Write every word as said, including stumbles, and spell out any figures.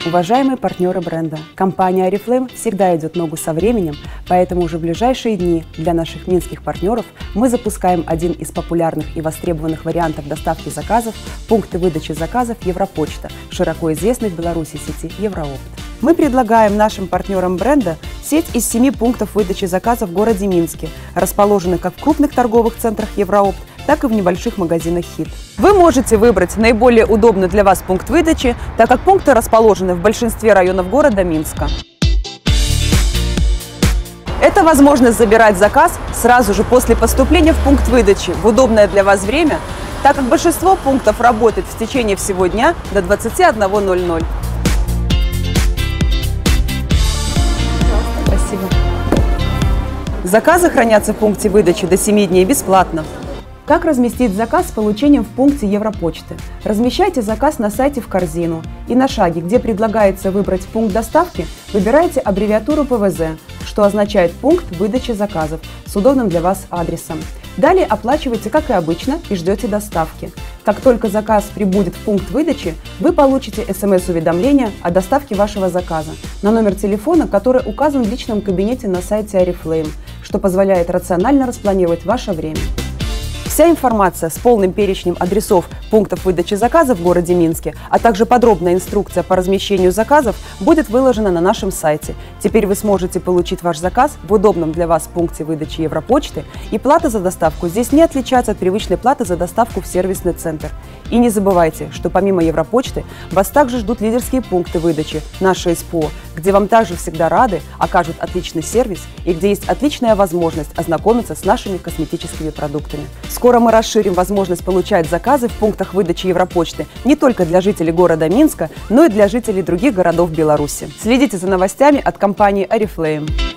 Уважаемые партнеры бренда, компания Oriflame всегда идет ногу со временем, поэтому уже в ближайшие дни для наших минских партнеров мы запускаем один из популярных и востребованных вариантов доставки заказов – пункты выдачи заказов Европочта, широко известной в Беларуси сети Евроопт. Мы предлагаем нашим партнерам бренда сеть из семи пунктов выдачи заказов в городе Минске, расположенных как в крупных торговых центрах Евроопт, так и в небольших магазинах «Хит». Вы можете выбрать наиболее удобный для вас пункт выдачи, так как пункты расположены в большинстве районов города Минска. Это возможность забирать заказ сразу же после поступления в пункт выдачи в удобное для вас время, так как большинство пунктов работает в течение всего дня до двадцати одного ноль-ноль. Спасибо. Заказы хранятся в пункте выдачи до семи дней бесплатно. Как разместить заказ с получением в пункте Европочты? Размещайте заказ на сайте в корзину и на шаге, где предлагается выбрать пункт доставки, выбирайте аббревиатуру пэ вэ зэ, что означает пункт выдачи заказов с удобным для вас адресом. Далее оплачивайте, как и обычно, и ждете доставки. Как только заказ прибудет в пункт выдачи, вы получите эс эм эс-уведомление о доставке вашего заказа на номер телефона, который указан в личном кабинете на сайте Oriflame, что позволяет рационально распланировать ваше время. Вся информация с полным перечнем адресов пунктов выдачи заказов в городе Минске, а также подробная инструкция по размещению заказов будет выложена на нашем сайте. Теперь вы сможете получить ваш заказ в удобном для вас пункте выдачи Европочты, и плата за доставку здесь не отличается от привычной платы за доставку в сервисный центр. И не забывайте, что помимо Европочты вас также ждут лидерские пункты выдачи, наши эс пэ о, где вам также всегда рады, окажут отличный сервис и где есть отличная возможность ознакомиться с нашими косметическими продуктами. Скоро мы расширим возможность получать заказы в пунктах выдачи Европочты не только для жителей города Минска, но и для жителей других городов Беларуси. Следите за новостями от компании Oriflame.